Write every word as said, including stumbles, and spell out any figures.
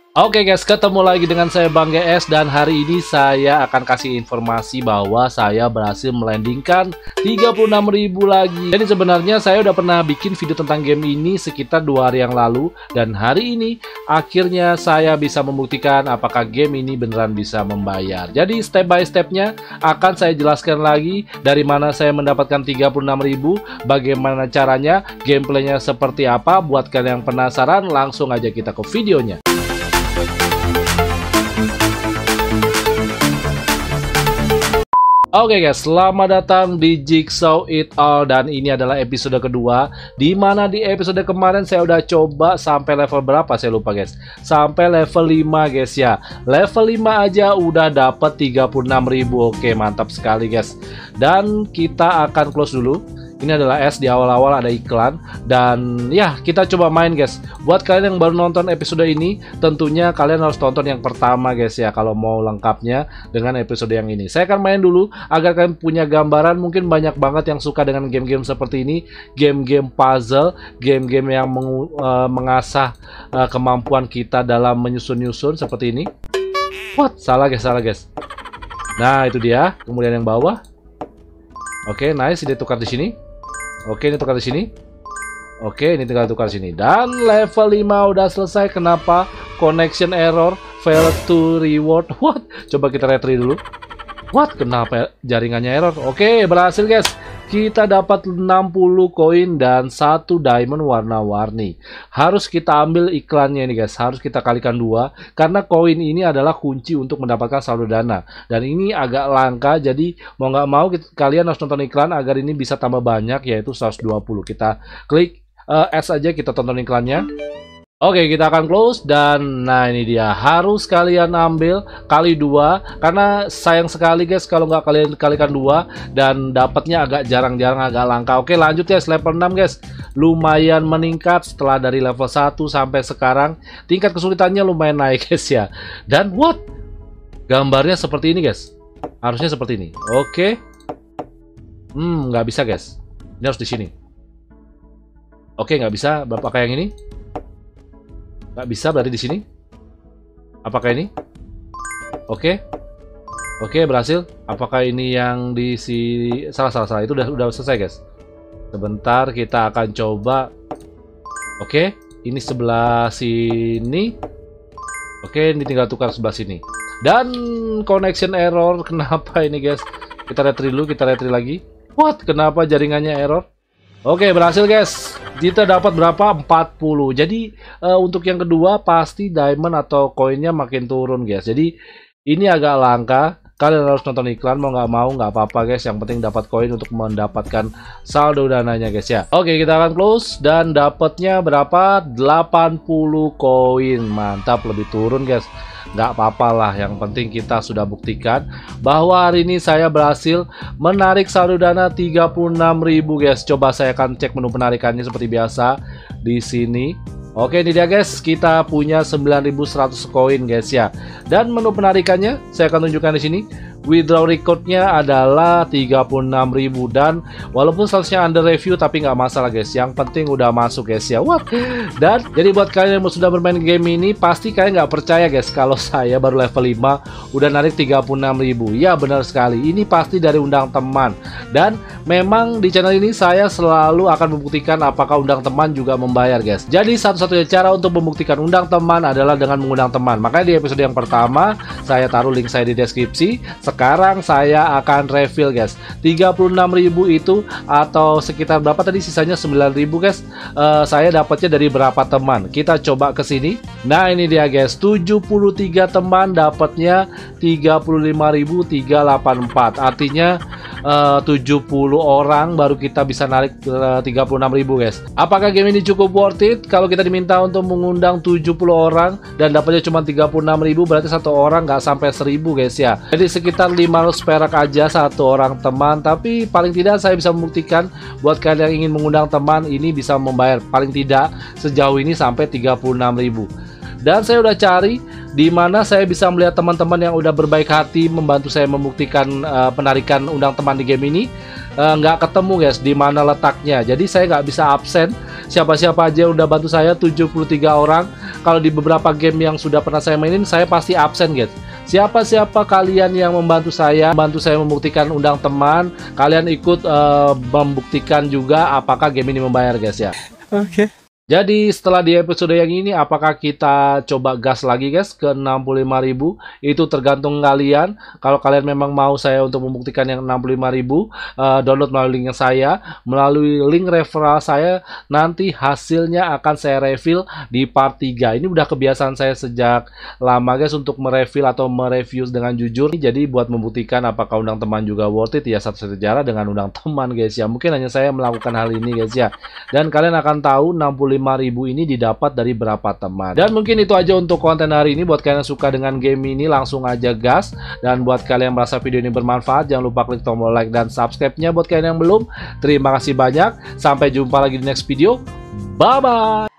Oke guys, ketemu lagi dengan saya Bang G S dan hari ini saya akan kasih informasi bahwa saya berhasil melandingkan tiga puluh enam ribu lagi. Jadi sebenarnya saya udah pernah bikin video tentang game ini sekitar dua hari yang lalu dan hari ini akhirnya saya bisa membuktikan apakah game ini beneran bisa membayar. Jadi step by stepnya akan saya jelaskan lagi dari mana saya mendapatkan tiga puluh enam ribu, bagaimana caranya, gameplaynya seperti apa. Buat kalian yang penasaran, langsung aja kita ke videonya. Oke okay guys, selamat datang di Jigsaw It All dan ini adalah episode kedua. Dimana di episode kemarin saya udah coba sampai level berapa saya lupa guys. Sampai level lima guys ya. Level lima aja udah dapat tiga puluh enam ribu. Oke, mantap sekali guys. Dan kita akan close dulu. Ini adalah S, di awal-awal ada iklan. Dan ya, kita coba main guys. Buat kalian yang baru nonton episode ini, tentunya kalian harus tonton yang pertama guys ya, kalau mau lengkapnya dengan episode yang ini. Saya akan main dulu agar kalian punya gambaran. Mungkin banyak banget yang suka dengan game-game seperti ini, game-game puzzle, game-game yang meng uh, mengasah uh, kemampuan kita dalam menyusun-nyusun seperti ini. What? Salah guys, salah guys. Nah, itu dia. Kemudian yang bawah. Oke, nice, dia tukar di sini. Oke, ini tukar di sini. Oke, ini tinggal tukar di sini. Dan level lima udah selesai. Kenapa? Connection error, fail to reward. What? Coba kita retry dulu. What? Kenapa jaringannya error? Oke, berhasil guys. Kita dapat enam puluh koin dan satu diamond warna-warni. Harus kita ambil iklannya ini guys. Harus kita kalikan dua. Karena koin ini adalah kunci untuk mendapatkan saldo dana. Dan ini agak langka. Jadi mau nggak mau kita, kalian harus nonton iklan agar ini bisa tambah banyak. Yaitu seratus dua puluh. Kita klik uh, S aja, kita tonton iklannya. Oke, kita akan close dan nah ini dia, harus kalian ambil kali dua karena sayang sekali guys kalau nggak kalian kalikan dua dan dapatnya agak jarang-jarang, agak langka. Oke, lanjut guys, level enam guys, lumayan meningkat setelah dari level satu sampai sekarang. Tingkat kesulitannya lumayan naik guys ya. Dan what? Gambarnya seperti ini guys, harusnya seperti ini. Oke, hmm nggak bisa guys, ini harus di sini. Oke, nggak bisa, pakai yang ini. Nggak bisa, berarti di sini. Apakah ini? Oke, oke, berhasil. Apakah ini yang di sini? Salah, salah, salah. Itu udah udah selesai guys. Sebentar, kita akan coba. Oke, ini sebelah sini. Oke, ini tinggal tukar sebelah sini. Dan connection error. Kenapa ini guys? Kita retry dulu, kita retry lagi. What? Kenapa jaringannya error? Oke, berhasil guys. Kita dapat berapa? empat puluh. Jadi uh, untuk yang kedua pasti diamond atau koinnya makin turun guys. Jadi ini agak langka. Kalian harus nonton iklan, mau nggak mau nggak apa-apa guys. Yang penting dapat koin untuk mendapatkan saldo dananya guys ya. Oke, kita akan close dan dapatnya berapa? delapan puluh koin. Mantap, lebih turun guys. Nggak apa-apa lah, yang penting kita sudah buktikan bahwa hari ini saya berhasil menarik saldo dana tiga puluh enam ribu guys. Coba saya akan cek menu penarikannya seperti biasa di sini. Oke, ini dia guys, kita punya sembilan ribu seratus koin guys ya. Dan menu penarikannya saya akan tunjukkan di sini. Withdraw recordnya adalah tiga puluh enam ribu dan walaupun statusnya under review tapi nggak masalah guys. Yang penting udah masuk guys ya. What? Dan jadi buat kalian yang sudah bermain game ini pasti kalian nggak percaya guys kalau saya baru level lima udah narik tiga puluh enam ribu. Ya benar sekali, ini pasti dari undang teman. Dan memang di channel ini saya selalu akan membuktikan apakah undang teman juga membayar guys. Jadi satu-satunya cara untuk membuktikan undang teman adalah dengan mengundang teman. Makanya di episode yang pertama saya taruh link saya di deskripsi. Sekarang saya akan reveal guys, tiga puluh enam ribu itu atau sekitar berapa tadi, sisanya sembilan ribu guys. uh, Saya dapatnya dari berapa teman? Kita coba ke sini. Nah ini dia guys, tujuh puluh tiga teman dapatnya tiga puluh lima ribu tiga ratus delapan puluh empat. Artinya uh, tujuh puluh orang baru kita bisa narik uh, tiga puluh enam ribu guys. Apakah game ini cukup worth it? Kalau kita diminta untuk mengundang tujuh puluh orang dan dapatnya cuma tiga puluh enam ribu, berarti satu orang nggak sampai seribu guys ya. Jadi sekitar sekitar lima ratus perak aja satu orang teman. Tapi paling tidak saya bisa membuktikan buat kalian yang ingin mengundang teman ini bisa membayar paling tidak sejauh ini sampai tiga puluh enam ribu. Dan saya udah cari di mana saya bisa melihat teman-teman yang udah berbaik hati membantu saya membuktikan uh, penarikan undang teman di game ini. eh, nggak ketemu guys di mana letaknya. Jadi saya nggak bisa absen. Siapa-siapa aja yang udah bantu saya, tujuh puluh tiga orang. Kalau di beberapa game yang sudah pernah saya mainin, saya pasti absen guys. Siapa-siapa kalian yang membantu saya, membantu saya membuktikan undang teman, kalian ikut uh, membuktikan juga apakah game ini membayar guys ya. Oke. Okay. Jadi setelah di episode yang ini, apakah kita coba gas lagi guys ke enam puluh lima ribu? Itu tergantung kalian. Kalau kalian memang mau saya untuk membuktikan yang enam puluh lima ribu, uh, download melalui link saya, melalui link referral saya, nanti hasilnya akan saya reveal di part tiga. Ini udah kebiasaan saya sejak lama guys untuk mereveal atau mereview dengan jujur. Jadi buat membuktikan apakah undang teman juga worth it ya, satu sejarah dengan undang teman guys ya. Mungkin hanya saya melakukan hal ini guys ya. Dan kalian akan tahu enam puluh lima ribu ini didapat dari berapa teman. Dan mungkin itu aja untuk konten hari ini. Buat kalian yang suka dengan game ini, langsung aja gas. Dan buat kalian yang merasa video ini bermanfaat, jangan lupa klik tombol like dan subscribe-nya. Buat kalian yang belum, terima kasih banyak. Sampai jumpa lagi di next video. Bye bye.